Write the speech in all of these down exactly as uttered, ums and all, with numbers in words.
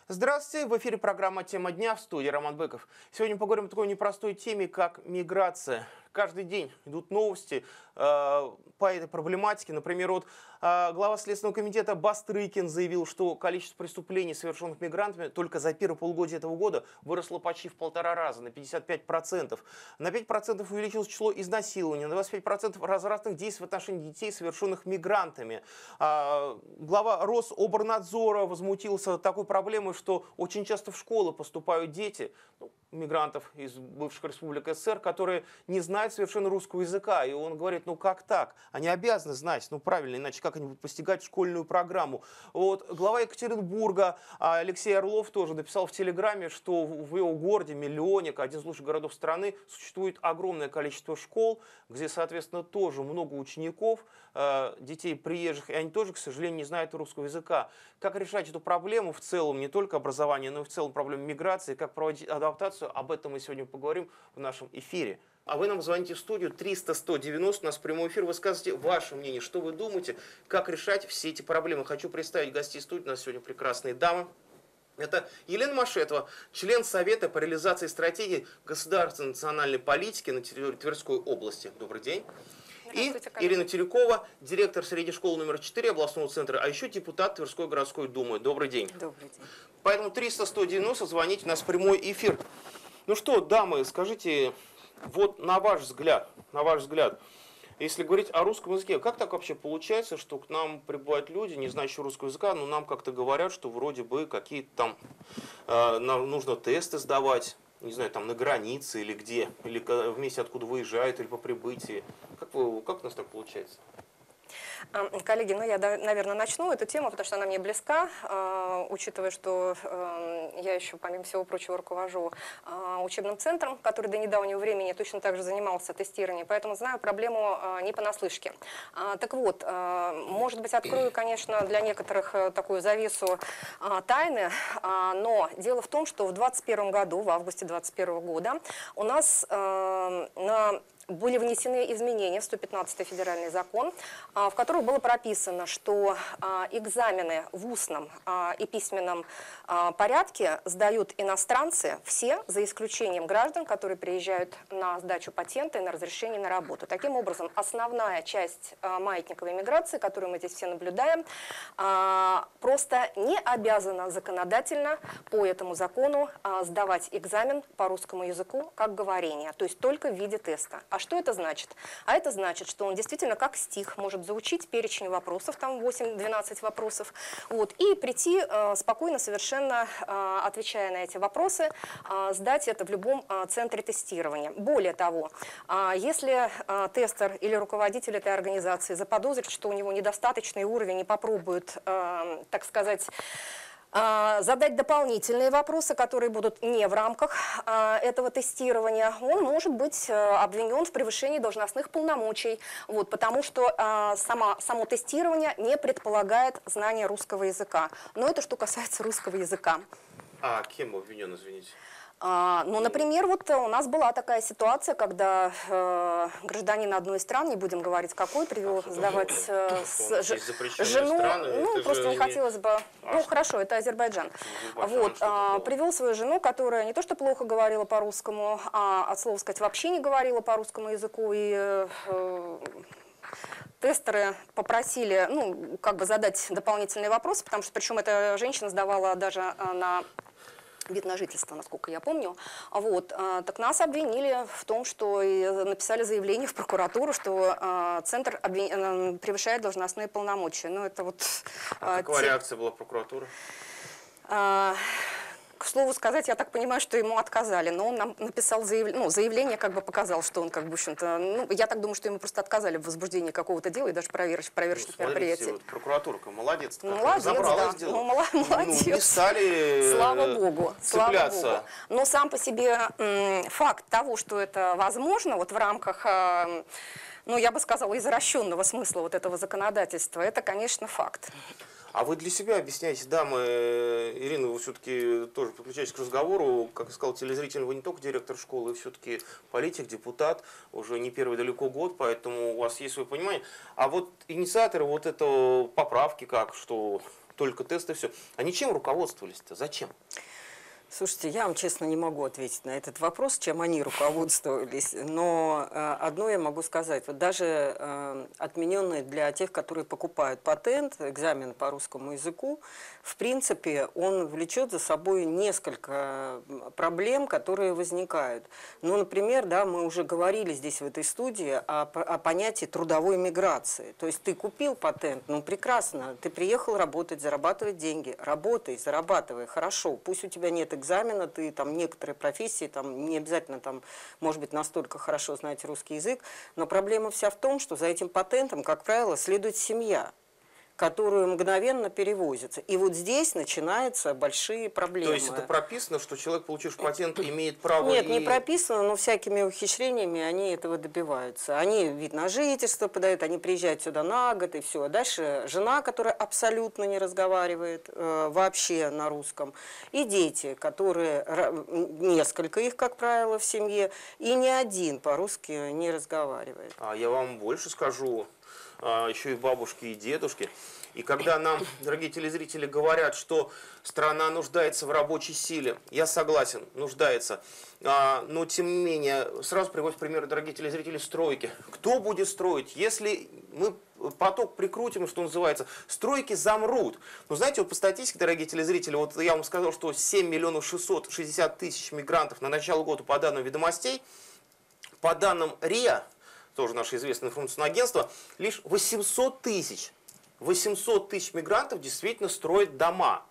Здравствуйте, в эфире программа «Тема дня», в студии Роман Быков. Сегодня поговорим о такой непростой теме, как миграция. Каждый день идут новости э, по этой проблематике. Например, вот, э, глава Следственного комитета Бастрыкин заявил, что количество преступлений, совершенных мигрантами, только за первое полугодие этого года выросло почти в полтора раза, на пятьдесят пять процентов. На пять процентов увеличилось число изнасилований, на двадцать пять процентов развратных действий в отношении детей, совершенных мигрантами. Э, глава Рособорнадзора возмутился такой проблемой, что очень часто в школы поступают дети, ну, мигрантов из бывших республик СССР, которые не знают совершенно русского языка. И он говорит, ну как так? Они обязаны знать, ну правильно, иначе как они будут постигать школьную программу. Вот глава Екатеринбурга Алексей Орлов тоже написал в Телеграме, что в его городе Миллионник, один из лучших городов страны, существует огромное количество школ, где, соответственно, тоже много учеников, детей приезжих, и они тоже, к сожалению, не знают русского языка. Как решать эту проблему в целом, не только образование, но и в целом проблему миграции, как проводить адаптацию, об этом мы сегодня поговорим в нашем эфире. А вы нам звоните в студию триста сто девяносто, у нас прямой эфир, вы скажете ваше мнение, что вы думаете, как решать все эти проблемы. Хочу представить гостей студии, у нас сегодня прекрасные дамы. Это Елена Машетова, член Совета по реализации стратегии государственной национальной политики на территории Тверской области. Добрый день. И Ирина Тюрякова, директор средней школы номер четыре областного центра, а еще депутат Тверской городской думы. Добрый день. Добрый день. Поэтому триста сто девяносто, звоните, у нас прямой эфир. Ну что, дамы, скажите, вот на ваш взгляд, на ваш взгляд, если говорить о русском языке, как так вообще получается, что к нам прибывают люди, не знающие русского языка, но нам как-то говорят, что вроде бы какие-то там, э, нам нужно тесты сдавать, не знаю, там на границе или где, или вместе откуда выезжают, или по прибытии. Как, вы, как у нас так получается? Коллеги, ну я, наверное, начну эту тему, потому что она мне близка, э, учитывая, что э, я еще, помимо всего прочего, руковожу э, учебным центром, который до недавнего времени точно так же занимался тестированием, поэтому знаю проблему э, не понаслышке. Э, так вот, э, может быть, открою, конечно, для некоторых э, такую завесу э, тайны, э, но дело в том, что в двадцать первом году, в августе двадцать первого года, у нас э, на были внесены изменения в сто пятнадцатый федеральный закон, в которых было прописано, что экзамены в устном и письменном порядке сдают иностранцы все, за исключением граждан, которые приезжают на сдачу патента и на разрешение на работу. Таким образом, основная часть маятниковой миграции, которую мы здесь все наблюдаем, просто не обязана законодательно по этому закону сдавать экзамен по русскому языку как говорение, то есть только в виде теста. А что это значит? А это значит, что он действительно как стих может заучить перечень вопросов, там восемь-двенадцать вопросов, вот, и прийти э, спокойно, совершенно э, отвечая на эти вопросы, э, сдать это в любом э, центре тестирования. Более того, э, если э, тестер или руководитель этой организации заподозрит, что у него недостаточный уровень и попробует, э, так сказать, задать дополнительные вопросы, которые будут не в рамках а, этого тестирования, он может быть а, обвинен в превышении должностных полномочий, вот, потому что а, сама, само тестирование не предполагает знания русского языка. Но это что касается русского языка. А кем обвинен, извините? А, ну, например, вот у нас была такая ситуация, когда э, гражданин одной из стран, не будем говорить какой, привел а, сдавать э, с, ж, жену, страны, ну, просто не хотелось бы, а, ну, хорошо, это Азербайджан. Азербайджан вот, а, привел свою жену, которая не то что плохо говорила по-русскому, а, от слова сказать, вообще не говорила по русскому языку, и э, тестеры попросили, ну, как бы задать дополнительные вопросы, потому что, причем эта женщина сдавала даже на вид на жительство, насколько я помню. Вот. Так нас обвинили в том, что и написали заявление в прокуратуру, что центр обвин... превышает должностные полномочия. Ну, это вот, а какая те... реакция была прокуратуры? К слову сказать, я так понимаю, что ему отказали, но он нам написал заявление, ну, заявление, как бы показал, что он, как бы, в общем-то, ну, я так думаю, что ему просто отказали в возбуждении какого-то дела и даже проверочных, проверочных ну, мероприятий. Вот, прокуратура-ка молодец, как молодец, да. Ну, молодец. Ну, не стали слава богу, цепляться. Слава богу. Но сам по себе м, факт того, что это возможно, вот в рамках, э, ну, я бы сказала, извращенного смысла вот этого законодательства, это, конечно, факт. А вы для себя объясняете, дамы, Ирина, вы все-таки тоже подключаетесь к разговору, как сказал телезритель, вы не только директор школы, вы все-таки политик, депутат, уже не первый далеко год, поэтому у вас есть свое понимание. А вот инициаторы вот этого поправки, как, что только тесты, все. Они чем руководствовались-то? Зачем? Слушайте, я вам честно не могу ответить на этот вопрос, чем они руководствовались, но э, одно я могу сказать. Вот даже э, отмененный для тех, которые покупают патент, экзамен по русскому языку, в принципе, он влечет за собой несколько проблем, которые возникают. Ну, например, да, мы уже говорили здесь в этой студии о, о понятии трудовой миграции. То есть ты купил патент, ну прекрасно, ты приехал работать, зарабатывать деньги, работай, зарабатывай, хорошо, пусть у тебя нет экзамена, ты там некоторые профессии, там не обязательно там, может быть, настолько хорошо знать русский язык, но проблема вся в том, что за этим патентом, как правило, следует семья, которую мгновенно перевозятся. И вот здесь начинаются большие проблемы. То есть это прописано, что человек, получивший патент, имеет право... Нет, и... не прописано, но всякими ухищрениями они этого добиваются. Они вид на жительство подают, они приезжают сюда на год и все. А дальше жена, которая абсолютно не разговаривает э, вообще на русском. И дети, которые, несколько их, как правило, в семье, и ни один по-русски не разговаривает. А я вам больше скажу. Еще и бабушки, и дедушки. И когда нам, дорогие телезрители, говорят, что страна нуждается в рабочей силе, я согласен, нуждается. Но, тем не менее, сразу приводят примеры, дорогие телезрители, стройки. Кто будет строить? Если мы поток прикрутим, что называется, стройки замрут. Но знаете, вот по статистике, дорогие телезрители, вот я вам сказал, что семь миллионов шестьсот шестьдесят тысяч мигрантов на начало года по данным ведомостей, по данным РИА, тоже наше известное информационное агентство, лишь восемьсот тысяч, восемьсот тысяч мигрантов действительно строят дома.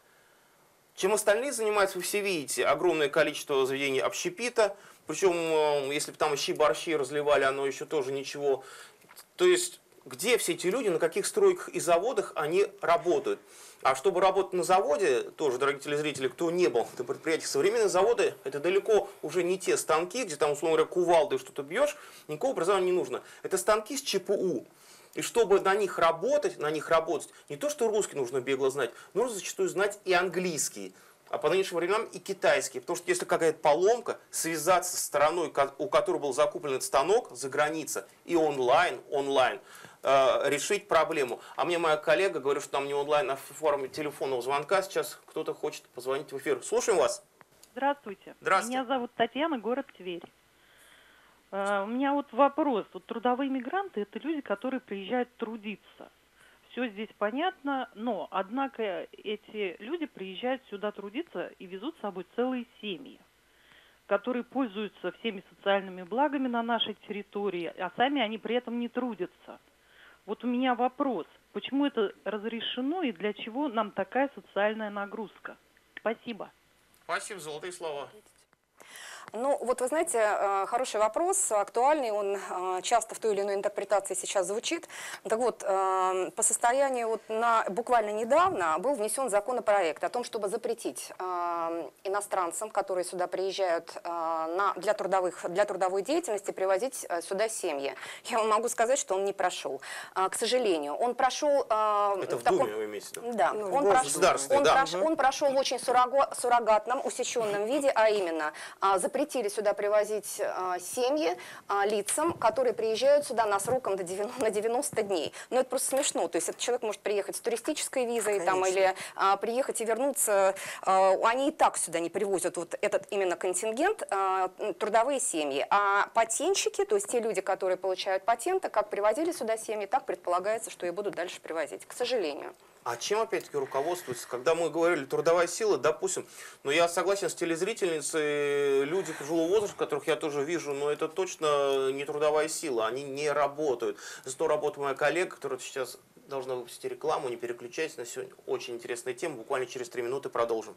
Чем остальные занимаются, вы все видите, огромное количество заведений общепита, причем, если бы там щи-борщи разливали, оно еще тоже ничего. То есть, где все эти люди, на каких стройках и заводах они работают? А чтобы работать на заводе, тоже, дорогие телезрители, кто не был на предприятиях, современные заводы, это далеко уже не те станки, где там, условно говоря, кувалдой что-то бьешь, никакого образования не нужно. Это станки с ЧПУ. И чтобы на них работать, на них работать, не то что русский нужно бегло знать, нужно зачастую знать и английский. А по нынешним временам и китайский. Потому что если какая-то поломка, связаться с стороной, у которой был закуплен этот станок за границей, и онлайн, онлайн, э, решить проблему. А мне моя коллега говорит, что там не онлайн, а в форме телефонного звонка. Сейчас кто-то хочет позвонить в эфир. Слушаем вас. Здравствуйте. Здравствуйте. Меня зовут Татьяна, город Тверь. Uh, у меня вот вопрос. Вот трудовые мигранты – это люди, которые приезжают трудиться. Все здесь понятно, но, однако, эти люди приезжают сюда трудиться и везут с собой целые семьи, которые пользуются всеми социальными благами на нашей территории, а сами они при этом не трудятся. Вот у меня вопрос. Почему это разрешено и для чего нам такая социальная нагрузка? Спасибо. Спасибо, золотые слова. Ну, вот вы знаете, хороший вопрос, актуальный, он часто в той или иной интерпретации сейчас звучит. Так вот, по состоянию вот на, буквально недавно был внесен законопроект о том, чтобы запретить иностранцам, которые сюда приезжают на, для, трудовых, для трудовой деятельности, привозить сюда семьи. Я вам могу сказать, что он не прошел. К сожалению, он прошел... Это в, в таком... Думе вы имеете в виду? Да, ну, он, прошел, он, да. прош... он прошел в очень суррогатном, усеченном виде, а именно запретить запретили сюда привозить а, семьи а, лицам, которые приезжают сюда на сроком до девяноста, на девяносто дней. Но это просто смешно. То есть этот человек может приехать с туристической визой там, или а, приехать и вернуться. А, они и так сюда не привозят вот этот именно контингент, а, трудовые семьи. А патентщики, то есть те люди, которые получают патенты, как привозили сюда семьи, так предполагается, что и будут дальше привозить, к сожалению. А чем опять-таки руководствуется? Когда мы говорили трудовая сила, допустим, но я согласен с телезрительницей, люди пожилого возраста, которых я тоже вижу, но это точно не трудовая сила, они не работают. Зато работает моя коллега, которая сейчас должна выпустить рекламу, не переключайтесь, на сегодня очень интересная тема, буквально через три минуты продолжим.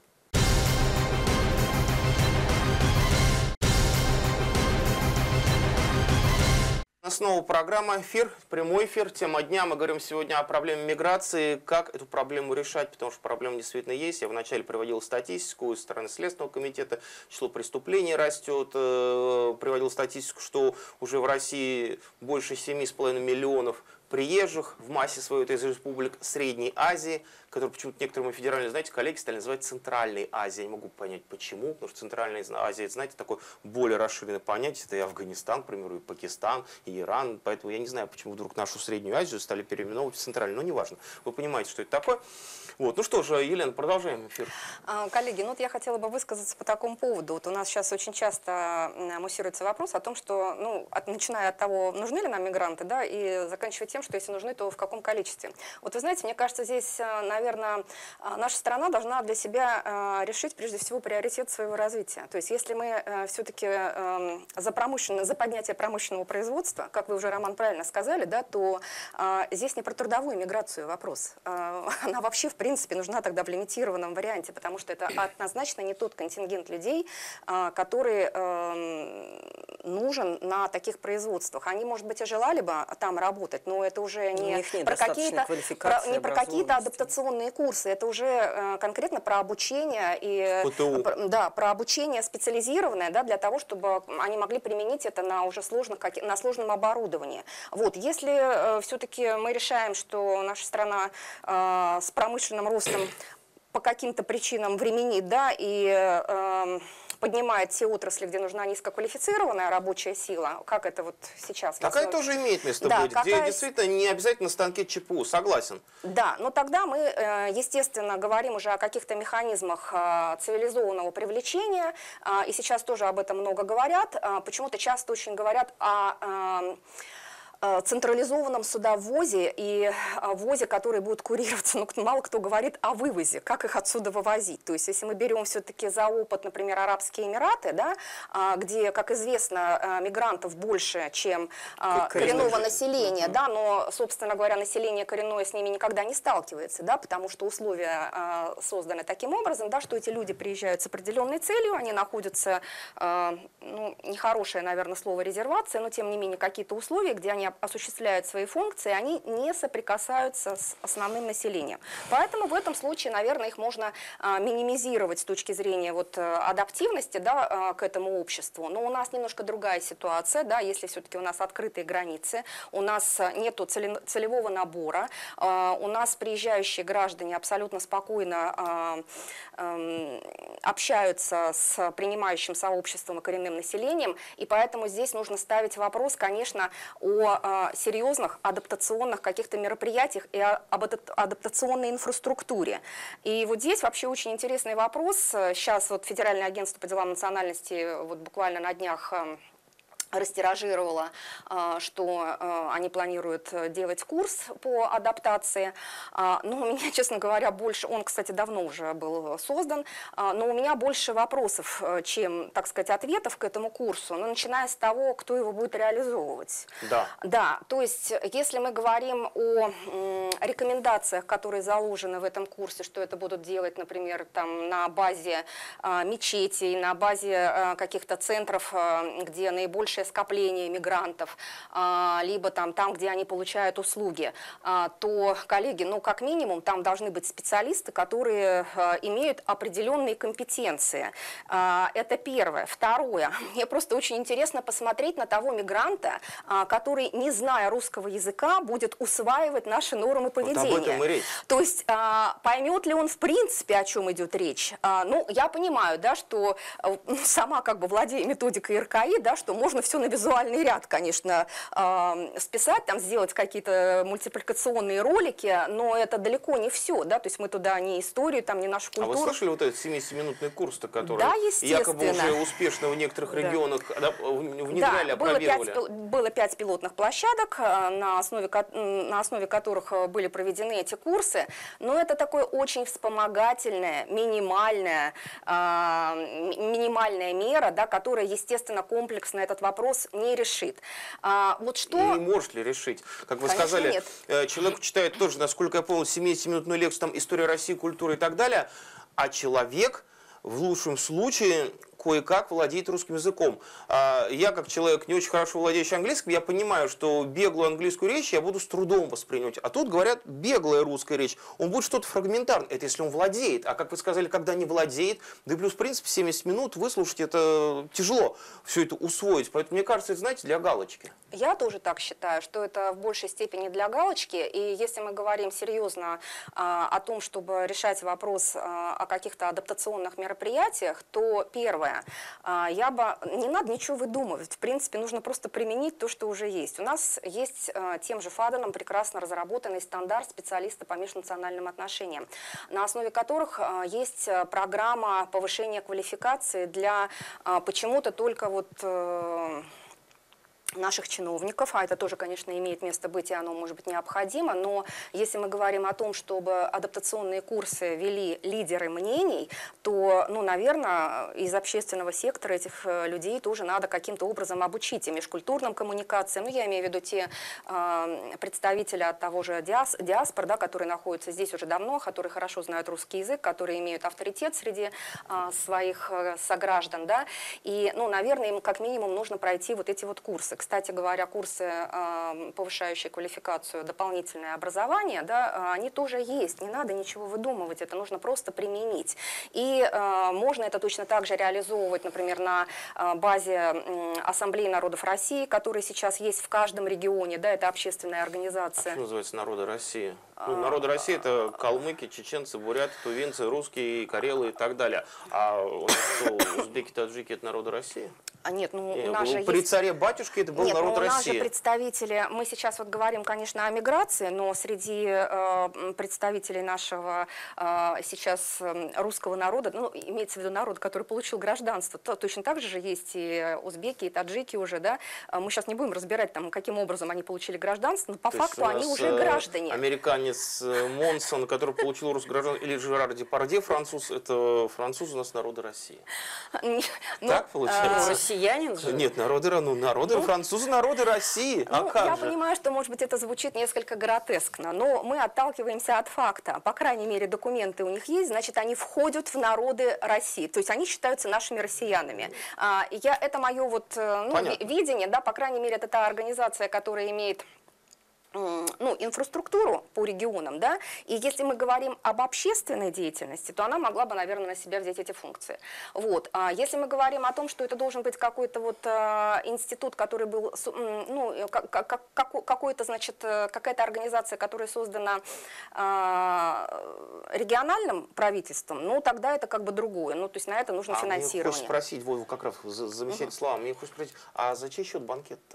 Снова программа «Эфир», прямой эфир, тема дня. Мы говорим сегодня о проблеме миграции, как эту проблему решать, потому что проблема действительно есть. Я вначале приводил статистику из стороны Следственного комитета, число преступлений растет, приводил статистику, что уже в России больше семи с половиной миллионов приезжих, в массе своей это из республик Средней Азии, которые почему-то некоторые мои федеральные, знаете, коллеги стали называть Центральной Азией. Я не могу понять, почему, потому что Центральная Азия, знаете, такое более расширенное понятие, это и Афганистан, к примеру, и Пакистан, и Иран, поэтому я не знаю, почему вдруг нашу Среднюю Азию стали переименовывать в Центральную, но неважно, вы понимаете, что это такое. Вот. Ну что же, Елена, продолжаем эфир. Коллеги, ну вот я хотела бы высказаться по такому поводу. Вот у нас сейчас очень часто муссируется вопрос о том, что, ну, от, начиная от того, нужны ли нам мигранты, да, и заканчивая тем, что если нужны, то в каком количестве. Вот вы знаете, мне кажется, здесь, наверное, наша страна должна для себя решить, прежде всего, приоритет своего развития. То есть если мы все-таки за, промышленно, за поднятие промышленного производства, как вы уже, Роман, правильно сказали, да, то здесь не про трудовую миграцию вопрос. Она вообще, в принципе, нужна тогда в лимитированном варианте, потому что это однозначно не тот контингент людей, который нужен на таких производствах. Они, может быть, и желали бы там работать, но это уже не про какие-то про, не про какие-то адаптационные курсы, это уже конкретно про обучение и про, да, про обучение специализированное, да, для того, чтобы они могли применить это на уже сложных, на сложном оборудовании. Вот, если все-таки мы решаем, что наша страна э, с промышленным ростом по каким-то причинам временит, да, и э, поднимает те отрасли, где нужна низкоквалифицированная рабочая сила, как это вот сейчас. Такая основе... тоже имеет место да, быть, какая... где действительно не обязательно на станке ЧПУ, согласен. Да, но тогда мы, естественно, говорим уже о каких-то механизмах цивилизованного привлечения, и сейчас тоже об этом много говорят, почему-то часто очень говорят о централизованном судовозе и ввозе, который будет курироваться, ну, мало кто говорит о вывозе, как их отсюда вывозить. То есть, если мы берем все-таки за опыт, например, Арабские Эмираты, да, где, как известно, мигрантов больше, чем коренного населения, да, но, собственно говоря, население коренное с ними никогда не сталкивается, да, потому что условия созданы таким образом, да, что эти люди приезжают с определенной целью, они находятся, ну, нехорошее, наверное, слово резервация, но, тем не менее, какие-то условия, где они осуществляют свои функции, они не соприкасаются с основным населением. Поэтому в этом случае, наверное, их можно а, минимизировать с точки зрения вот, адаптивности, да, а, к этому обществу. Но у нас немножко другая ситуация, да, если все-таки у нас открытые границы, у нас нет целевого набора, а, у нас приезжающие граждане абсолютно спокойно а, а, общаются с принимающим сообществом и коренным населением, и поэтому здесь нужно ставить вопрос, конечно, о серьезных адаптационных каких-то мероприятиях и об адаптационной инфраструктуре. И вот здесь вообще очень интересный вопрос. Сейчас вот Федеральное агентство по делам национальности вот буквально на днях растиражировала, что они планируют делать курс по адаптации. Но у меня, честно говоря, больше, он, кстати, давно уже был создан, но у меня больше вопросов, чем, так сказать, ответов к этому курсу, но начиная с того, кто его будет реализовывать. Да. Да, то есть, если мы говорим о рекомендациях, которые заложены в этом курсе, что это будут делать, например, там, на базе мечетей, на базе каких-то центров, где наибольшее скопление мигрантов, либо там, там, где они получают услуги, то, коллеги, ну, как минимум, там должны быть специалисты, которые имеют определенные компетенции. Это первое. Второе. Мне просто очень интересно посмотреть на того мигранта, который, не зная русского языка, будет усваивать наши нормы поведения. Вот об этом и речь. То есть, поймет ли он, в принципе, о чем идет речь? Ну, я понимаю, да, что сама как бы владея методикой эр ка и, да, что можно все на визуальный ряд, конечно, э, списать, там, сделать какие-то мультипликационные ролики, но это далеко не все, да, то есть мы туда не историю, там, не нашу культуру. А вы слышали вот этот семидесятиминутный курс-то, который да, якобы уже успешно в некоторых регионах да. внедряли, да, опробировали? Было пять, было пять пилотных площадок, на основе, на основе которых были проведены эти курсы, но это такое очень вспомогательное, минимальное, э, минимальная мера, да, которая, естественно, комплексно этот вопрос не решит. А, вот что... И не может ли решить? Как вы Конечно, сказали, нет. человек читает тоже, насколько я понял, семидесятиминутную лекцию, там, история России, культура и так далее, а человек в лучшем случае кое-как владеет русским языком. А, я, как человек, не очень хорошо владеющий английским, я понимаю, что беглую английскую речь я буду с трудом воспринимать. А тут, говорят, беглая русская речь. Он будет что-то фрагментарное. Это если он владеет. А как вы сказали, когда не владеет, да и плюс, в принципе, семьдесят минут выслушать, это тяжело все это усвоить. Поэтому, мне кажется, это, знаете, для галочки. Я тоже так считаю, что это в большей степени для галочки. И если мы говорим серьезно а, о том, чтобы решать вопрос а, о каких-то адаптационных мероприятиях, то первое, а, я бы не надо ничего выдумывать. В принципе, нужно просто применить то, что уже есть. У нас есть а, тем же Фаденом прекрасно разработанный стандарт специалиста по межнациональным отношениям, на основе которых а, есть программа повышения квалификации для а, почему-то только вот э, наших чиновников, а это тоже, конечно, имеет место быть, и оно может быть необходимо, но если мы говорим о том, чтобы адаптационные курсы вели лидеры мнений, то, ну, наверное, из общественного сектора этих людей тоже надо каким-то образом обучить и межкультурным коммуникациям. Ну, я имею в виду те э, представители от того же диас, диаспор, да, которые находятся здесь уже давно, которые хорошо знают русский язык, которые имеют авторитет среди э, своих э, сограждан, да, и, ну, наверное, им как минимум нужно пройти вот эти вот курсы. Кстати говоря, курсы, э, повышающие квалификацию, дополнительное образование, да, э, они тоже есть. Не надо ничего выдумывать, это нужно просто применить. И э, можно это точно так же реализовывать, например, на э, базе э, Ассамблеи народов России, которые сейчас есть в каждом регионе, да, это общественная организация. А что называется «Народы России»? Ну, народы России — это калмыки, чеченцы, буряты, тувинцы, русские, карелы и так далее. А у нас что, узбеки, таджики — это народы России? А нет, ну Нет, у нас же при есть... царе-батюшке это был Нет, народ ну, у нас России. же представители, мы сейчас вот говорим, конечно, о миграции, но среди э, представителей нашего э, сейчас русского народа, ну, имеется в виду народ, который получил гражданство, то точно так же есть и узбеки, и таджики уже, да. Мы сейчас не будем разбирать, там, каким образом они получили гражданство, но по То факту они уже граждане. Американец Монсон, который получил русское гражданство, или Жерар Депардье, француз, это француз у нас народы России. Так получается? Россиянин же? Нет, народы, ну, народы ну, французы, народы России. А ну, как я же? понимаю, что, может быть, это звучит несколько гротескно, но мы отталкиваемся от факта. По крайней мере, документы у них есть, значит, они входят в народы России. То есть они считаются нашими россиянами. А, я, это мое вот, ну, видение, да, по крайней мере, это та организация, которая имеет... ну, инфраструктуру по регионам, да, и если мы говорим об общественной деятельности, то она могла бы, наверное, на себя взять эти функции. Вот. А если мы говорим о том, что это должен быть какой-то вот а, институт, который был, ну, как, как, какой-то, значит, какая-то организация, которая создана а, региональным правительством, ну, тогда это как бы другое, ну, то есть на это нужно а финансирование. Мне хочется спросить, Вову, как раз замечать угу. слова, мне хочется спросить, а за чей счет банкет-то?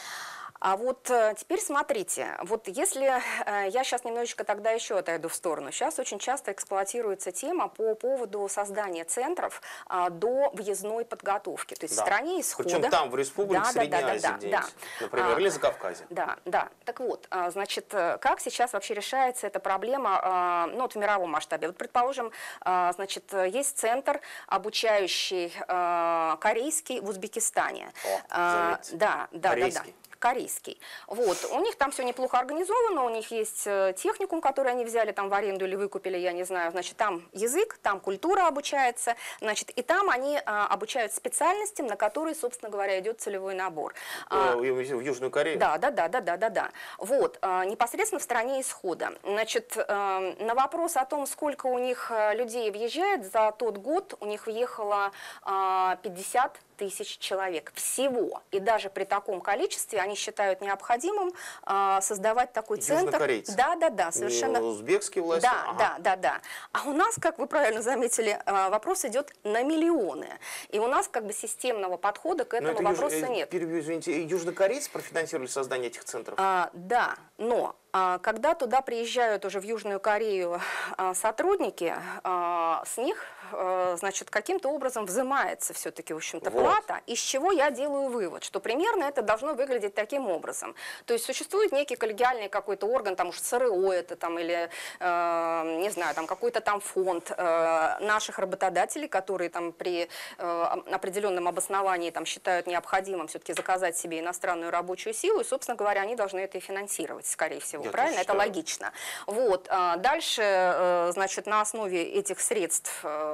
А вот теперь смотрите, вот если я сейчас немножечко тогда еще отойду в сторону, сейчас очень часто эксплуатируется тема по поводу создания центров а, до въездной подготовки, то есть да. в стране исхода. Причем там, в Республике да, Средней да, Азии, да, да, да. например, а, или Закавказье. Да, да. Так вот, значит, как сейчас вообще решается эта проблема, ну, вот в мировом масштабе? Вот, предположим, значит, есть центр, обучающий корейский в Узбекистане. О, а, да, да, корейский. да, да. Корейский. Вот. У них там все неплохо организовано, у них есть техникум, который они взяли там в аренду или выкупили, я не знаю. Значит, там язык, там культура обучается, значит, и там они а, обучают специальностям, на которые, собственно говоря, идет целевой набор. А, в Южную Корею? Да, да, да, да, да, да, да. Вот, а, непосредственно в стране исхода. Значит, а, на вопрос о том, сколько у них людей въезжает, за тот год у них въехало а, пятьдесят тысяч человек всего. И даже при таком количестве они считают необходимым а, создавать такой центр. Южнокорейцы. Да, да, да, совершенно. Не узбекские власти. Да, ага. да, да, да. А у нас, как вы правильно заметили, вопрос идет на миллионы. И у нас как бы системного подхода к этому вопросу юж... нет. Перебью, извините, южнокорейцы профинансировали создание этих центров? А, да, но а, когда туда приезжают уже в Южную Корею а, сотрудники, а, с них, а, значит, каким-то образом взимается все-таки, в общем-то, вот. плата, из чего я делаю вывод, что примерно это должно выглядеть таким образом. То есть существует некий коллегиальный какой-то орган, там уж СРО это там, или, э, не знаю, там какой-то там фонд э, наших работодателей, которые там при э, определенном обосновании там считают необходимым все-таки заказать себе иностранную рабочую силу, и, собственно говоря, они должны это и финансировать, скорее всего. Я правильно? Это логично. Вот. Дальше, значит, на основе этих средств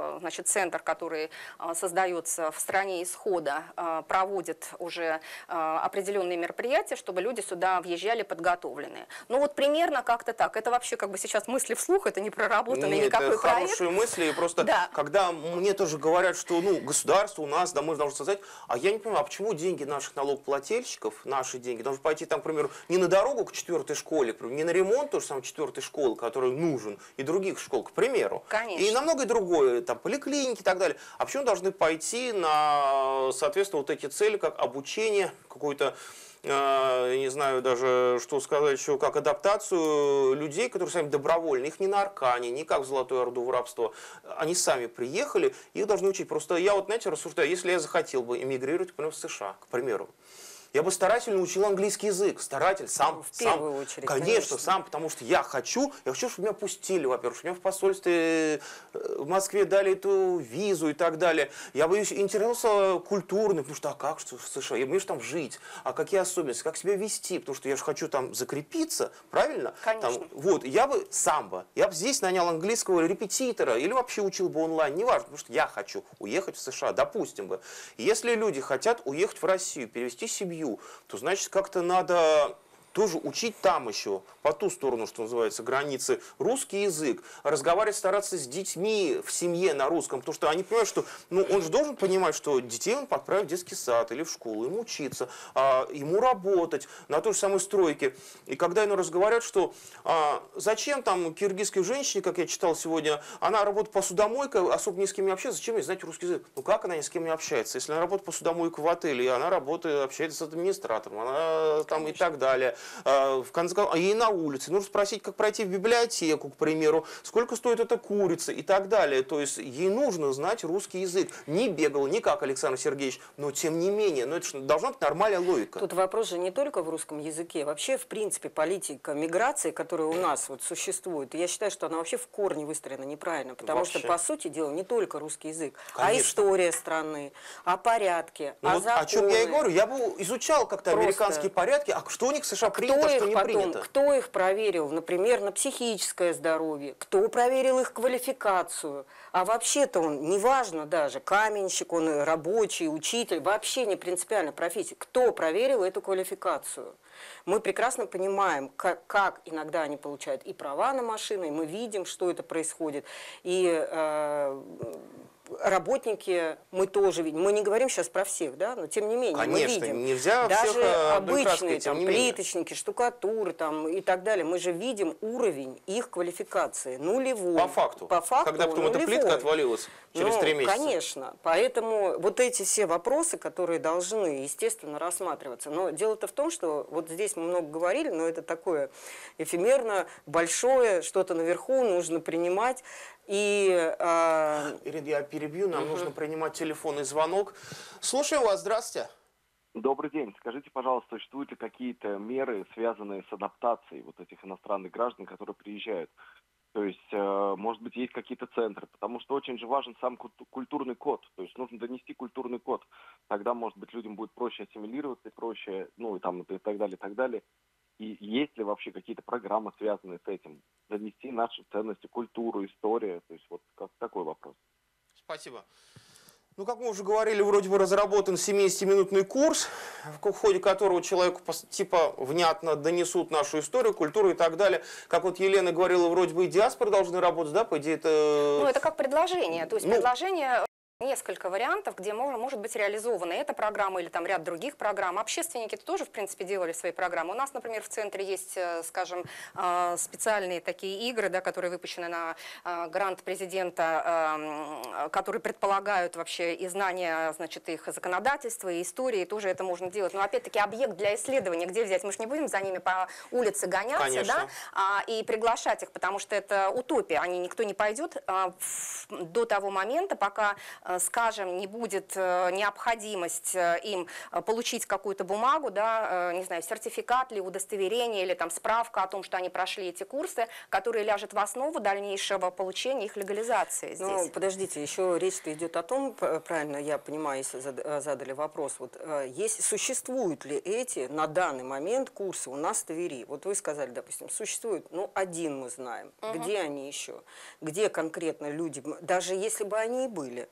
значит, центр, который создается в стране исхода, проводит уже определенные мероприятия, чтобы люди сюда въезжали подготовленные. Ну вот примерно как-то так. Это вообще как бы сейчас мысли вслух, это не проработанный Нет, никакой это проект. хорошие мысли. Просто Да. когда мне тоже говорят, что ну, государство у нас, да, мы должны создать, а я не понимаю, а почему деньги наших налогоплательщиков, наши деньги, должны пойти, там, к примеру, не на дорогу к четвертой школе, не на ремонт той же самой четвертой школы, который нужен, и других школ, к примеру. Конечно. И на многое другое, там, поликлиники и так далее. А почему должны пойти на, соответственно, вот эти цели, как обучение, какой-то, я не знаю даже, что сказать еще, как адаптацию людей, которые сами добровольно, их не на Аркане, не как в Золотую Орду в рабство, они сами приехали, их должны учить. Просто я вот, знаете, рассуждаю, если я захотел бы эмигрировать, например, в США, к примеру, я бы старательно учил английский язык, старательно, сам, В первую сам, очередь, конечно, конечно. сам, потому что я хочу, я хочу, чтобы меня пустили, во-первых, чтобы меня в посольстве в Москве дали эту визу и так далее. Я бы интересовался культурным, потому что, а как что в США, я умею там жить, а какие особенности, как себя вести, потому что я же хочу там закрепиться, правильно? Конечно. Там, вот, я бы сам бы, я бы здесь нанял английского репетитора или вообще учил бы онлайн, неважно, потому что я хочу уехать в США, допустим бы. Если люди хотят уехать в Россию, перевести семью, то значит как-то надо тоже учить там еще, по ту сторону, что называется, границы, русский язык, разговаривать, стараться с детьми в семье на русском, потому что они понимают, что ну, он же должен понимать, что детей он отправит в детский сад или в школу, ему учиться, а, ему работать на той же самой стройке. И когда ему разговаривают, что а, зачем там киргизской женщине, как я читал сегодня, она работает посудомойкой, особо ни с кем не общается, зачем ей знать русский язык? Ну как она ни с кем не общается? Если она работает посудомойкой в отеле, и она работает, общается с администратором, она там и так далее. В конце концов, а ей на улице. Нужно спросить, как пройти в библиотеку, к примеру, сколько стоит эта курица и так далее. То есть ей нужно знать русский язык. Не бегал, не как Александр Сергеевич, но тем не менее. Но это же должна быть нормальная логика. Тут вопрос же не только в русском языке. Вообще, в принципе, политика миграции, которая у нас вот существует, я считаю, что она вообще в корне выстроена неправильно. Потому Вообще. что, по сути дела, не только русский язык, Конечно. а история страны, о порядке, Ну о вот законе. о чем я и говорю. Я бы изучал как-то Просто. американские порядки, а что у них в США принято, Кто что их не потом, принято. кто их проверил, например, на психическое здоровье, кто проверил их квалификацию, а вообще-то он, неважно даже, каменщик, он рабочий, учитель, вообще не принципиально профессия, кто проверил эту квалификацию. Мы прекрасно понимаем, как, как иногда они получают и права на машины, и мы видим, что это происходит, и э, работники мы тоже видим. Мы не говорим сейчас про всех, да, но тем не менее Конечно, мы видим. нельзя даже всех, э, одной краской, обычные тем там, не менее. плиточники, штукатуры там, и так далее. Мы же видим уровень их квалификации нулевой. По факту. По факту Когда потом эта нулевой. плитка отвалилась через Ну, три месяца. Конечно. Поэтому вот эти все вопросы, которые должны, естественно, рассматриваться. Но дело-то в том, что вот здесь мы много говорили, но это такое эфемерно, большое, что-то наверху нужно принимать. И, э... Ирина, я перебью, нам угу. нужно принимать телефонный звонок. Слушаю вас, здравствуйте. Добрый день. Скажите, пожалуйста, существуют ли какие-то меры, связанные с адаптацией вот этих иностранных граждан, которые приезжают? То есть, э, может быть, есть какие-то центры, потому что очень же важен сам культурный код. То есть нужно донести культурный код. Тогда, может быть, людям будет проще ассимилироваться, проще, ну и там и так далее, и так далее. И есть ли вообще какие-то программы, связанные с этим? Донести наши ценности, культуру, историю. То есть вот как, такой вопрос. Спасибо. Ну, как мы уже говорили, вроде бы разработан семидесятиминутный курс, в ходе которого человеку типа внятно донесут нашу историю, культуру и так далее. Как вот Елена говорила, вроде бы и диаспоры должны работать, да, по идее это... Ну, это как предложение. То есть ну... предложение... Несколько вариантов, где можно, может быть реализована эта программа или там ряд других программ. Общественники тоже, в принципе, делали свои программы. У нас, например, в центре есть, скажем, специальные такие игры, да, которые выпущены на грант президента, которые предполагают вообще и знания, значит, их законодательства, и истории, тоже это можно делать. Но, опять-таки, объект для исследования, где взять? Мы же не будем за ними по улице гоняться, конечно, да, и приглашать их, потому что это утопия. Они, никто не пойдет до того момента, пока скажем, не будет необходимость им получить какую-то бумагу, да, не знаю, сертификат или удостоверение, или там справка о том, что они прошли эти курсы, которые ляжет в основу дальнейшего получения их легализации здесь. Ну, подождите, еще речь-то идет о том, правильно я понимаю, если задали вопрос, вот есть, существуют ли эти на данный момент курсы у нас в Твери? Вот вы сказали, допустим, существует, ну, один мы знаем. Угу. Где они еще? Где конкретно люди, даже если бы они и были?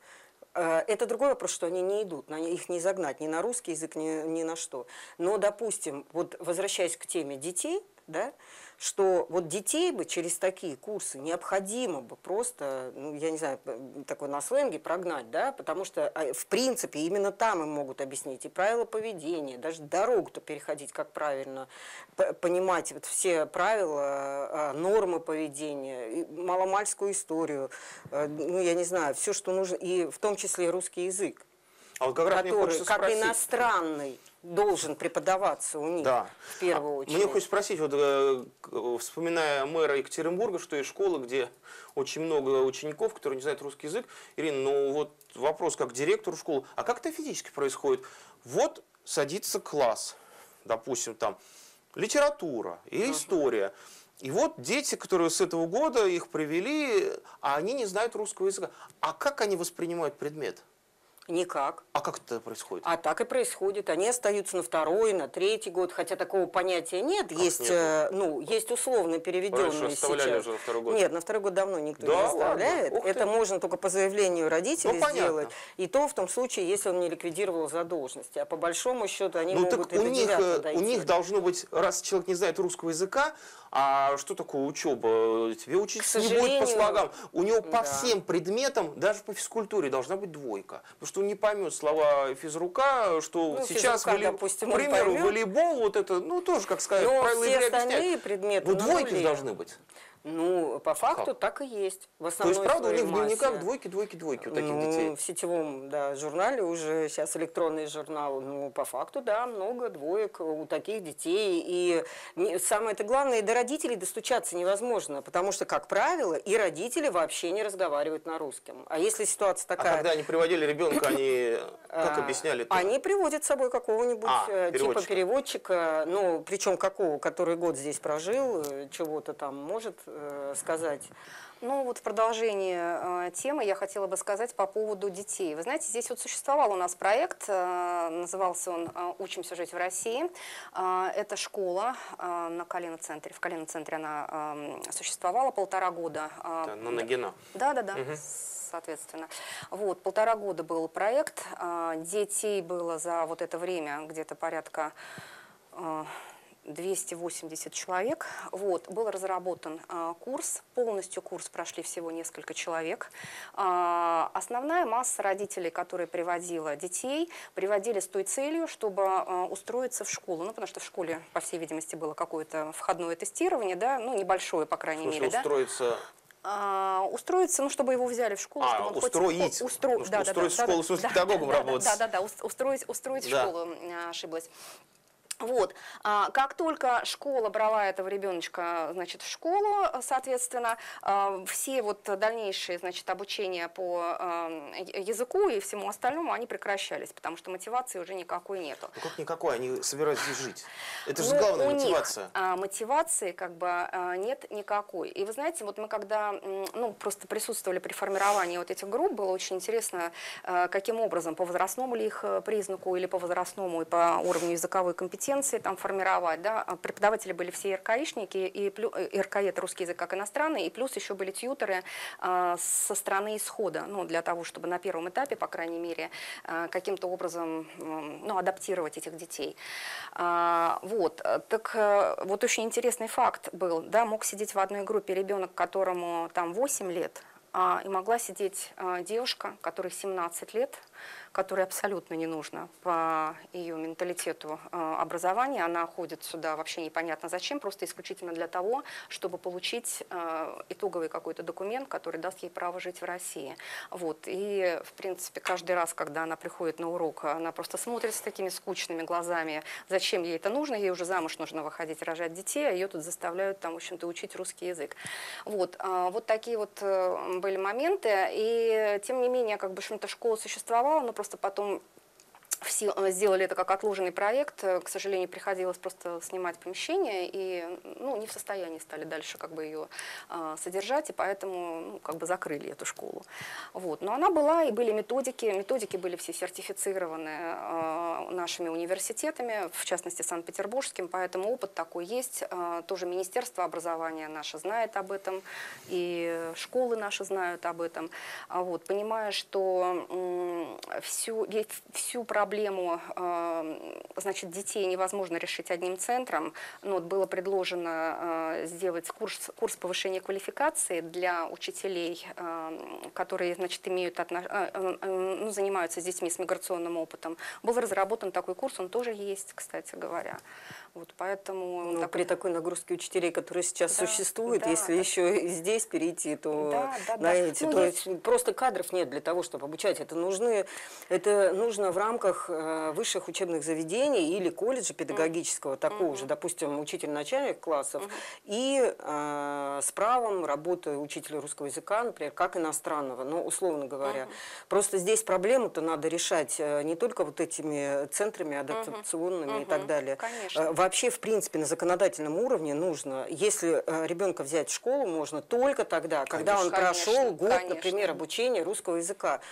Это другой вопрос, что они не идут, их не загнать ни на русский язык, ни, ни на что. Но, допустим, вот возвращаясь к теме детей, да, что вот детей бы через такие курсы необходимо бы просто, ну, я не знаю, такой на сленге прогнать, да, потому что, в принципе, именно там им могут объяснить и правила поведения, даже дорогу-то переходить, как правильно понимать вот все правила, нормы поведения, маломальскую историю, ну, я не знаю, все, что нужно, и в том числе и русский язык, а вот как раз который как спросить. Иностранный должен преподаваться у них, да, в первую очередь. Мне хочется спросить, вот, э, вспоминая мэра Екатеринбурга, что есть школы, где очень много учеников, которые не знают русский язык. Ирина, ну вот вопрос как директору школы, а как это физически происходит? Вот садится класс, допустим, там литература или история. И вот дети, которые с этого года их привели, а они не знают русского языка. А как они воспринимают предмет? Никак. А как это происходит? А так и происходит. Они остаются на второй, на третий год, хотя такого понятия нет. Как есть, э, ну, есть условно переведенные сейчас. Уже на второй год? Нет, на второй год давно никто да, не оставляет. Это ты. можно только по заявлению родителей ну, сделать. И то в том случае, если он не ликвидировал задолженности. А по большому счету они ну, могут так и у до них, дойти. У них должно быть, раз человек не знает русского языка, а что такое учеба? Тебе учиться не будет по слогам. У него по да. всем предметам, даже по физкультуре, должна быть двойка. Потому что он не поймет слова физрука, что ну, сейчас, физрука, волей... допустим, к примеру, волейбол, вот это, ну тоже, как сказать, но правила все игры остальные объяснять. предметы Ну, двойки нуле. должны быть. Ну, по факту как? так и есть. В То есть, правда, у них в массе. дневниках двойки, двойки, двойки у таких ну, детей? в сетевом, да, журнале уже сейчас электронный журнал. Ну, по факту, да, много двоек у таких детей. И не, самое-то главное, и до родителей достучаться невозможно, потому что, как правило, и родители вообще не разговаривают на русском. А если ситуация такая... А когда они приводили ребенка, они как объясняли это? Они приводят с собой какого-нибудь а, типа переводчика, ну, причем какого, который год здесь прожил, чего-то там может э, сказать. Ну вот в продолжение э, темы я хотела бы сказать по поводу детей. Вы знаете, здесь вот существовал у нас проект, э, назывался он «Учимся жить в России». Э, это школа э, на Калина-центре. В Калина-центре она э, существовала полтора года. Э, да, на Нагина. Да-да-да. Угу. Соответственно. Вот, полтора года был проект. Э, детей было за вот это время где-то порядка... Э, двести восемьдесят человек. Вот, был разработан э, курс, полностью курс прошли всего несколько человек. Э, основная масса родителей, которые приводила детей, приводили с той целью, чтобы э, устроиться в школу. Ну, потому что в школе, по всей видимости, было какое-то входное тестирование, да, ну, небольшое, по крайней в смысле, мере. устроиться... Да? А, устроиться, ну, чтобы его взяли в школу. А, чтобы он устроить. Хоть, устро... ну, да, устроить да, в школу, да, в смысле, да, педагогом да, работать. Да, да, да, устроить, устроить да. в школу, ошиблась. Вот. Как только школа брала этого ребеночка, значит, в школу, соответственно, все вот дальнейшие, значит, обучения по языку и всему остальному, они прекращались, потому что мотивации уже никакой нету. Ну как никакой? Они собираются здесь жить. Это же Но главная у мотивация. Них мотивации как бы нет никакой. И вы знаете, вот мы когда, ну, просто присутствовали при формировании вот этих групп, было очень интересно, каким образом, по возрастному ли их признаку или по возрастному и по уровню языковой компетенции там формировать, да, преподаватели были все РКИшники, и РКИ это русский язык как иностранный, и плюс еще были тьюторы э, со стороны исхода, ну, для того, чтобы на первом этапе, по крайней мере, э, каким-то образом, э, ну, адаптировать этих детей. Э, вот, так э, вот очень интересный факт был, да, мог сидеть в одной группе ребенок, которому там восемь лет, и могла сидеть девушка, которой семнадцать лет, которой абсолютно не нужно по ее менталитету образования. Она ходит сюда вообще непонятно зачем, просто исключительно для того, чтобы получить итоговый какой-то документ, который даст ей право жить в России. Вот. И, в принципе, каждый раз, когда она приходит на урок, она просто смотрит с такими скучными глазами, зачем ей это нужно, ей уже замуж нужно выходить, рожать детей, а ее тут заставляют, там, в общем-то, учить русский язык. Вот. Вот такие вот были моменты. И, тем не менее, как бы, в общем-то, школа существовала, но просто потом все сделали это как отложенный проект. К сожалению, приходилось просто снимать помещение, и ну, не в состоянии стали дальше как бы ее э, содержать, и поэтому ну, как бы закрыли эту школу. Вот. Но она была, и были методики. Методики были все сертифицированы э, нашими университетами, в частности, Санкт-Петербургским, поэтому опыт такой есть. Э, тоже Министерство образования наше знает об этом, и школы наши знают об этом. Вот. Понимая, что э, всю, всю проблему Проблему значит, детей невозможно решить одним центром, но вот было предложено сделать курс, курс повышения квалификации для учителей, которые значит, имеют отнош... ну, занимаются с детьми с миграционным опытом. Был разработан такой курс, он тоже есть, кстати говоря. Вот, поэтому ну, так... При такой нагрузке учителей, которые сейчас да, существуют, да, если да. еще и здесь перейти, то да, да, на да. эти, ну, то есть... есть просто кадров нет для того, чтобы обучать. Это, нужны, это нужно в рамках э, высших учебных заведений или колледжа педагогического, mm. такого mm-hmm. же, допустим, учитель начальных классов, mm-hmm. и э, с правом работы учителя русского языка, например, как иностранного, ну, условно говоря. Mm-hmm. Просто здесь проблему-то надо решать не только вот этими центрами адаптационными mm-hmm. и так далее. Конечно. Вообще, в принципе, на законодательном уровне нужно, если ребенка взять в школу, можно только тогда, когда конечно, он прошел конечно, год, конечно. например, обучения русского языка.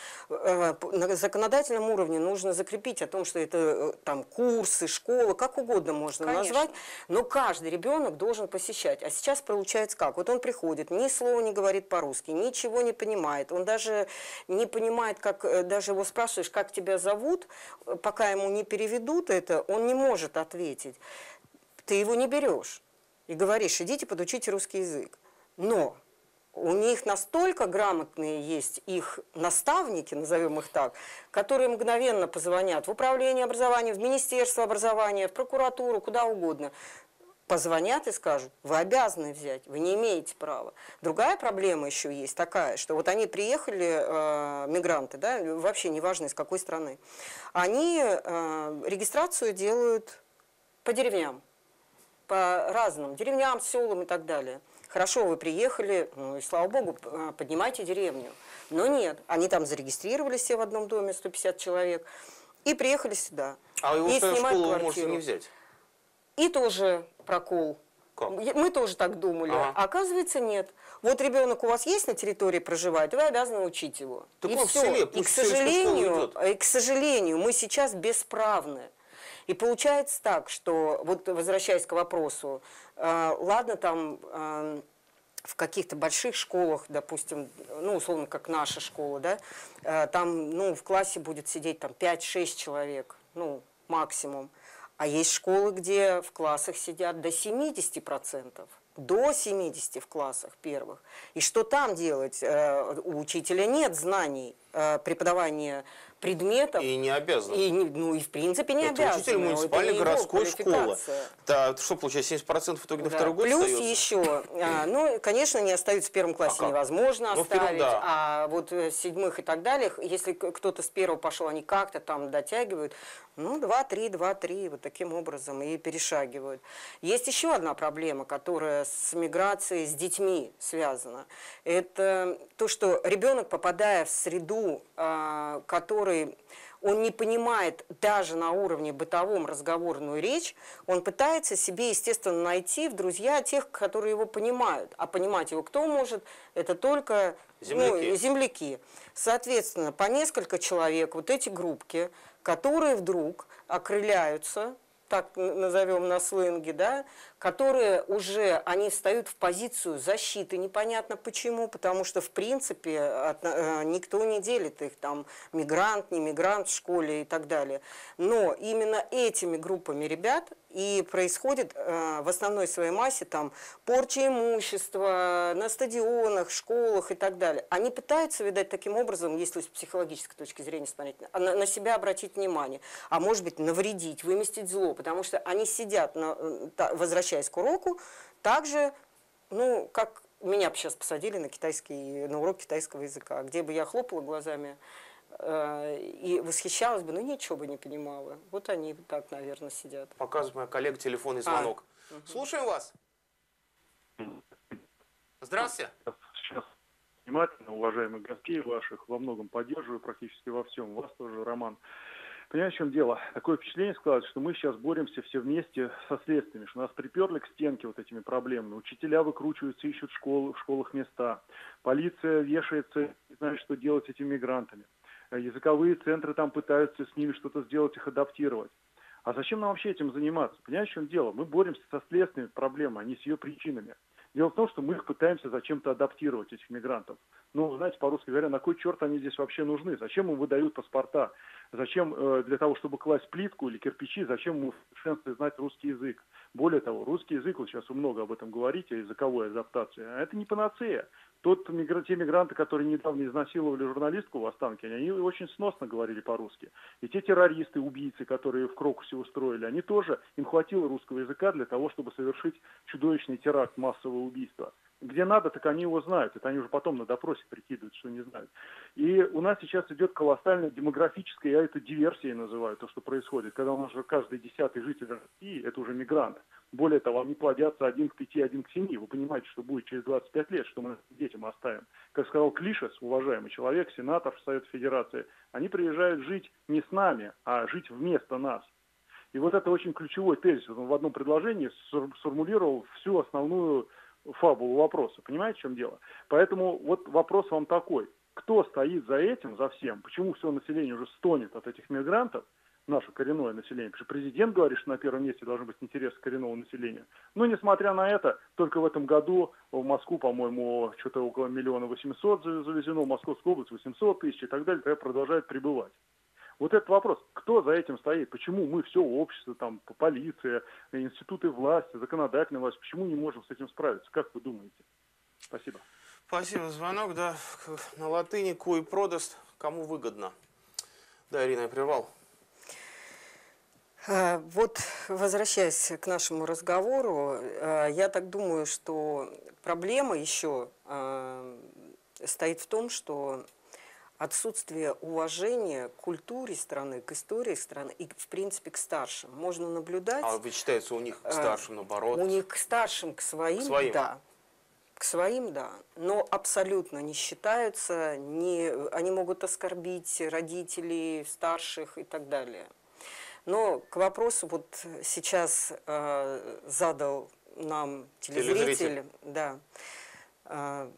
На законодательном уровне нужно закрепить о том, что это там курсы, школы, как угодно можно конечно. назвать, но каждый ребенок должен посещать. А сейчас получается как? Вот он приходит, ни слова не говорит по-русски, ничего не понимает, он даже не понимает, как, даже его спрашиваешь, как тебя зовут, пока ему не переведут это, он не может ответить. Ты его не берешь и говоришь, идите подучите русский язык. Но у них настолько грамотные есть их наставники, назовем их так, которые мгновенно позвонят в управление образования, в Министерство образования, в прокуратуру, куда угодно. Позвонят и скажут, вы обязаны взять, вы не имеете права. Другая проблема еще есть такая, что вот они приехали, э, мигранты, да, вообще неважно из какой страны, они э, регистрацию делают по деревням. По разным деревням, селам и так далее. Хорошо, вы приехали, ну и слава богу, поднимайте деревню. Но нет, они там зарегистрировались все в одном доме, сто пятьдесят человек, и приехали сюда. А его и в школу снимать вы можете не взять? И тоже прокол. Как? Мы тоже так думали, ага. а оказывается нет. Вот ребенок у вас есть на территории проживает, вы обязаны учить его. Так и он все. в селе, и, к пусть в сельскую сожалению, школу идет. и, к сожалению, мы сейчас бесправны. И получается так, что, вот возвращаясь к вопросу, э, ладно, там э, в каких-то больших школах, допустим, ну, условно, как наша школа, да, э, там, ну, в классе будет сидеть там пять-шесть человек, ну, максимум. А есть школы, где в классах сидят до семидесяти процентов. До семидесяти в классах первых. И что там делать? Э, у учителя нет знаний э, преподавания предметов. И не обязан. И, ну, и в принципе не это обязан. учитель муниципальной городской школы. Да, что получается, семьдесят процентов в итоге до да. второго года Плюс остается? еще, а, ну, конечно, не оставить в первом классе а невозможно ну, оставить, первом, да. а вот с седьмых и так далее, если кто-то с первого пошел, они как-то там дотягивают, ну, два-три, два-три, вот таким образом и перешагивают. Есть еще одна проблема, которая с миграцией, с детьми связана. Это то, что ребенок, попадая в среду, а, который... он не понимает даже на уровне бытовом разговорную речь, он пытается себе, естественно, найти в друзья тех, которые его понимают. А понимать его кто может? Это только земляки. Ну, земляки. Соответственно, по несколько человек, вот эти группки, которые вдруг окрыляются, так назовем на сленге, да, которые уже, они встают в позицию защиты, непонятно почему, потому что, в принципе, от, э, никто не делит их, там, мигрант, не мигрант в школе и так далее. Но именно этими группами ребят и происходит э, в основной своей массе там порча имущества на стадионах, школах и так далее. Они пытаются, видать, таким образом, если с психологической точки зрения смотреть, на, на себя обратить внимание, а может быть навредить, выместить зло, потому что они сидят, на, возвращаясь к уроку, также, ну, как меня бы сейчас посадили на, китайский, на урок китайского языка, где бы я хлопала глазами э, и восхищалась бы, но ничего бы не понимала. Вот они так, наверное, сидят. Показывает моя коллега телефонный звонок. А. Угу. Слушаем вас. Здравствуйте. Сейчас внимательно, уважаемых гостей ваших, во многом поддерживаю, практически во всем. Вас тоже, Роман. Понимаете, в чем дело? Такое впечатление складывается, что мы сейчас боремся все вместе со следствиями, что нас приперли к стенке вот этими проблемами. Учителя выкручиваются, ищут школы, в школах места. Полиция вешается, не знает, что делать с этими мигрантами. Языковые центры там пытаются с ними что-то сделать, их адаптировать. А зачем нам вообще этим заниматься? Понимаете, в чем дело? Мы боремся со следственными проблемами, а не с ее причинами. Дело в том, что мы их пытаемся зачем-то адаптировать, этих мигрантов. Ну, знаете, по-русски говоря, на кой черт они здесь вообще нужны? Зачем им выдают паспорта? Зачем э, для того, чтобы класть плитку или кирпичи, зачем ему в совершенстве знать русский язык? Более того, русский язык, вот сейчас вы много об этом говорите, языковой адаптации, а это не панацея. Тот, мигра... Те мигранты, которые недавно изнасиловали журналистку в Останкине, они очень сносно говорили по-русски. И те террористы, убийцы, которые в Крокусе устроили, они тоже, им хватило русского языка для того, чтобы совершить чудовищный теракт массового убийства. Где надо, так они его знают. Это они уже потом на допросе прикидывают, что не знают. И у нас сейчас идет колоссальная демографическая, я это диверсией называю, то, что происходит. Когда у нас уже каждый десятый житель России, это уже мигрант. Более того, они плодятся один к пяти, один к семи. Вы понимаете, что будет через двадцать пять лет, что мы детям оставим. Как сказал Клишес, уважаемый человек, сенатор Совета Федерации, они приезжают жить не с нами, а жить вместо нас. И вот это очень ключевой тезис. Он в одном предложении сформулировал всю основную фабулу вопроса. Понимаете, в чем дело? Поэтому вот вопрос вам такой. Кто стоит за этим, за всем? Почему все население уже стонет от этих мигрантов? Наше коренное население. Потому что президент говорит, что на первом месте должен быть интерес коренного населения. Но, несмотря на это, только в этом году в Москву, по-моему, что-то около миллиона восемьсот завезено, в Московскую область восемьсот тысяч и так далее, тогда продолжает прибывать. Вот этот вопрос, кто за этим стоит, почему мы, все общество, там, полиция, институты власти, законодательная власть, почему не можем с этим справиться? Как вы думаете? Спасибо. Спасибо за звонок, да. На латыни куи продаст, кому выгодно. Да, Ирина, я прервал. Вот, возвращаясь к нашему разговору, я так думаю, что проблема еще стоит в том, что отсутствие уважения к культуре страны, к истории страны и, в принципе, к старшим. Можно наблюдать... А вы считаете, у них к старшим, наоборот? У них к старшим, к своим, к своим. да. К своим, да. Но абсолютно не считаются, не, они могут оскорбить родителей, старших и так далее. Но к вопросу, вот сейчас э, задал нам телезритель, телезритель. Да, э,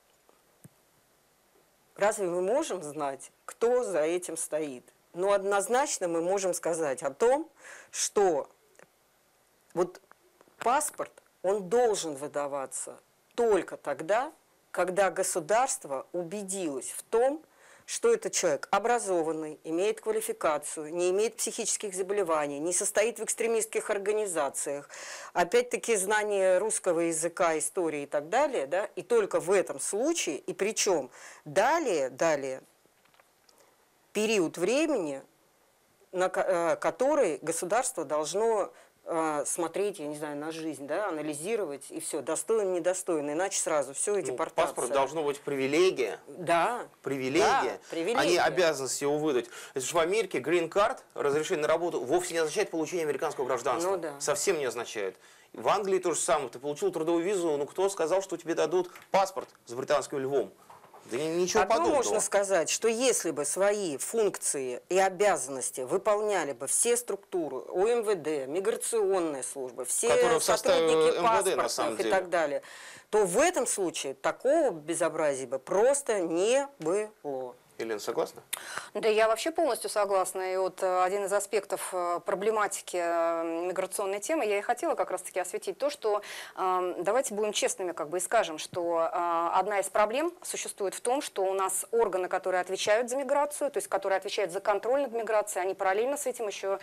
разве мы можем знать, кто за этим стоит? Но однозначно мы можем сказать о том, что вот паспорт, он должен выдаваться только тогда, когда государство убедилось в том, что этот человек образованный, имеет квалификацию, не имеет психических заболеваний, не состоит в экстремистских организациях, опять-таки знание русского языка, истории и так далее, да, и только в этом случае, и причем далее, далее, период времени, на который государство должно смотреть, я не знаю, на жизнь, да, анализировать, и все, достоин, недостоин, иначе сразу все, депортация. Ну, паспорт должно быть привилегия. Да. Привилегия. Да, привилегия. Они обязанности его выдать. Это же в Америке green card, разрешение на работу, вовсе не означает получение американского гражданства. Ну, да. Совсем не означает. В Англии то же самое. Ты получил трудовую визу, ну кто сказал, что тебе дадут паспорт с британским львом? Да ничего Одно подобного. можно сказать, что если бы свои функции и обязанности выполняли бы все структуры, ОМВД, миграционная служба, все сотрудники паспортных и так далее, то в этом случае такого безобразия бы просто не было. Елена, согласна? Да, я вообще полностью согласна. И вот э, один из аспектов э, проблематики э, миграционной темы я и хотела как раз-таки осветить то, что э, давайте будем честными как бы и скажем, что э, одна из проблем существует в том, что у нас органы, которые отвечают за миграцию, то есть которые отвечают за контроль над миграцией, они параллельно с этим еще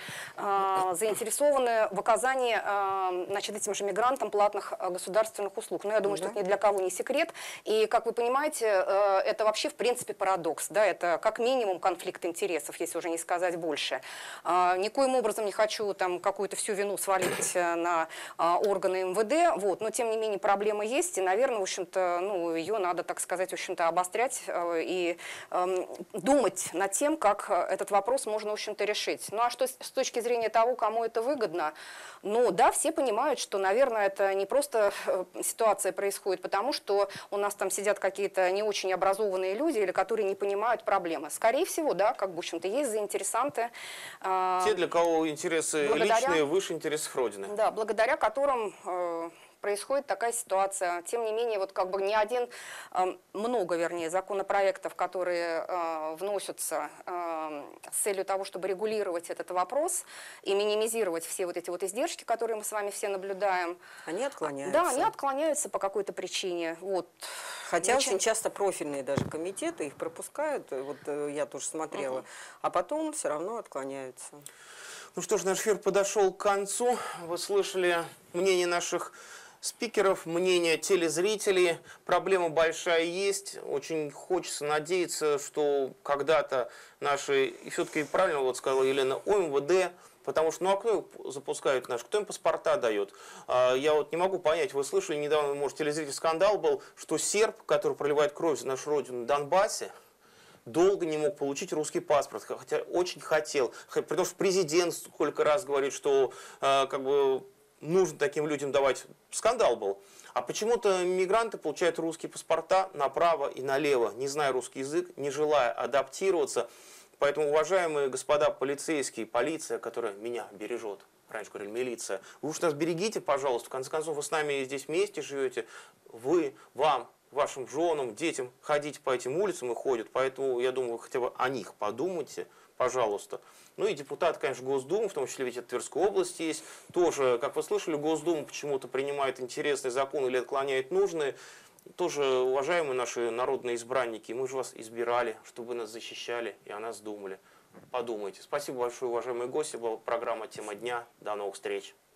э, заинтересованы в оказании э, значит, этим же мигрантам платных э, государственных услуг. Но я думаю, Да. что это ни для кого не секрет. И, как вы понимаете, э, это вообще в принципе парадокс. Да? Это как минимум конфликт интересов, если уже не сказать больше. А, никоим образом не хочу там какую-то всю вину свалить на а, органы эм вэ дэ, вот, но тем не менее проблема есть, и, наверное, в общем-то, ну, ее надо, так сказать, в общем-то, обострять э, и э, думать над тем, как этот вопрос можно, в общем-то, решить. Ну, а что с, с точки зрения того, кому это выгодно? Ну, да, все понимают, что, наверное, это не просто э, ситуация происходит, потому что у нас там сидят какие-то не очень образованные люди, или которые не понимают проблемы. Скорее всего, да, как бы, в общем-то, есть заинтересанты. Э, Те, для кого интересы благодаря- личные выше интересов Родины. Да, благодаря которым э, происходит такая ситуация. Тем не менее, вот как бы не один, э, много, вернее, законопроектов, которые э, вносятся э, с целью того, чтобы регулировать этот вопрос и минимизировать все вот эти вот издержки, которые мы с вами все наблюдаем. Они отклоняются. Да, они отклоняются по какой-то причине. Вот. Хотя Очень- очень часто профильные даже комитеты их пропускают, вот э, я тоже смотрела, а потом все равно отклоняются. Ну что ж, наш эфир подошел к концу. Вы слышали мнение наших спикеров, мнение телезрителей. Проблема большая есть. Очень хочется надеяться, что когда-то наши, и все-таки правильно вот сказала Елена, о эм вэ дэ, потому что, ну а кто их запускает наш, кто им паспорта дает? А, я вот не могу понять, вы слышали недавно, может, телезритель скандал был, что серб, который проливает кровь за нашу родину в Донбассе, долго не мог получить русский паспорт, хотя очень хотел. При том, что президент сколько раз говорит, что э, как бы нужно таким людям давать. Скандал был. А почему-то мигранты получают русские паспорта направо и налево, не зная русский язык, не желая адаптироваться. Поэтому, уважаемые господа полицейские, полиция, которая меня бережет, раньше говорили милиция, вы уж нас берегите, пожалуйста, в конце концов, вы с нами здесь вместе живете, вы, вам, вашим женам, детям ходить по этим улицам и ходят, поэтому я думаю, вы хотя бы о них подумайте, пожалуйста. Ну и депутаты, конечно, Госдумы, в том числе ведь от Тверской области есть, тоже, как вы слышали, Госдума почему-то принимает интересные законы или отклоняет нужные. Тоже, уважаемые наши народные избранники, мы же вас избирали, чтобы вы нас защищали и о нас думали. Подумайте. Спасибо большое, уважаемые гости. Была программа «Тема дня». До новых встреч.